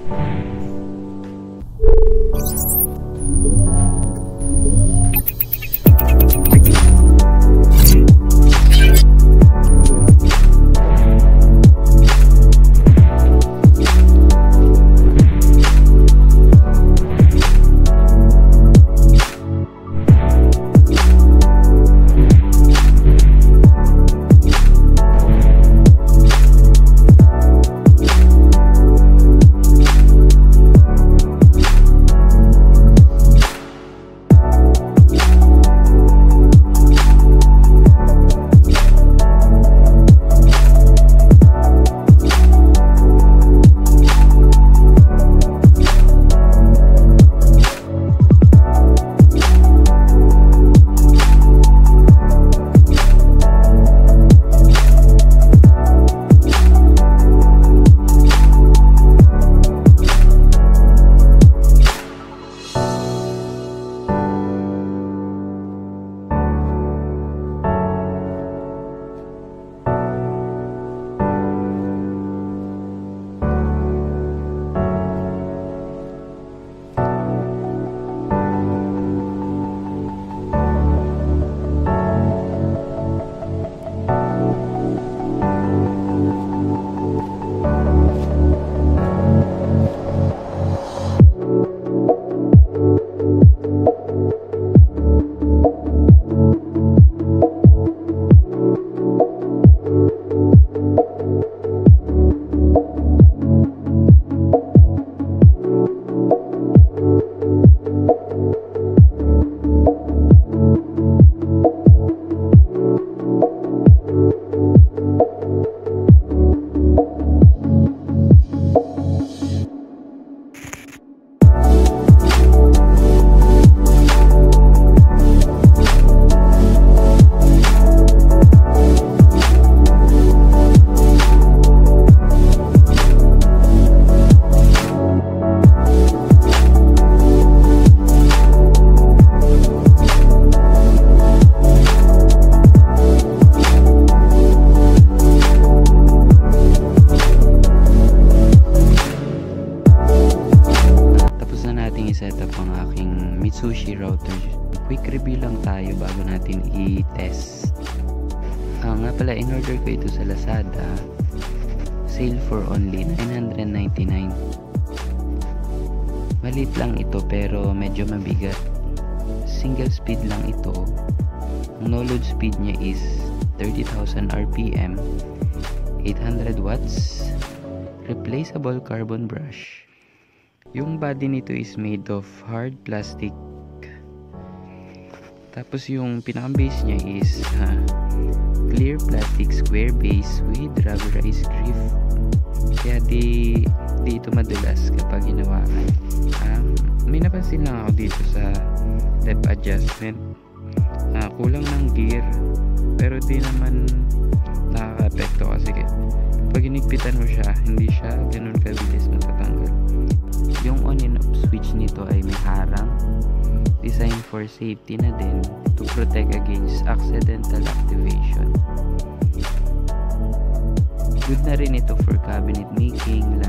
Mitsushi router. Quick review lang tayo bago natin i-test. Nga pala, in-order ko ito sa Lazada. Sale for only $999. Maliit lang ito pero medyo mabigat. Single speed lang ito. Ang no-load speed niya is 30,000 RPM, 800 watts, replaceable carbon brush. Yung body nito is made of hard plastic. Tapos yung pinaka-base niya is clear plastic square base with rubberized grip. Kaya di ito madulas kapag hinawakan. May napansin lang ako dito sa depth adjustment. Kulang ng gear, pero di naman nakaka-apekto kasi pag inigpitan mo siya, hindi siya ganun kabilis matatanggal. Yung on and off switch nito ay may harang, designed for safety na din to protect against accidental activation. Good na rin ito for cabinet making,